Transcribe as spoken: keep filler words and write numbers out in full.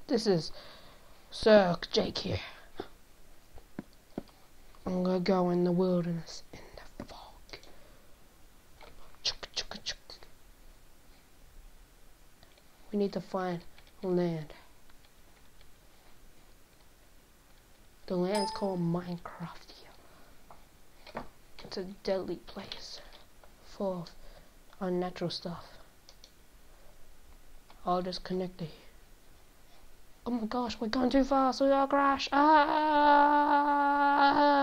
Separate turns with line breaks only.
This is Sir Jake here. I'm gonna go in the wilderness, in the fog. Chuk, chuk, chuk. We need to find land. The land's called minecraftia. It's a deadly place, full of unnatural stuff. All disconnected. Oh my gosh, we're going too fast, we're gonna crash. Ah!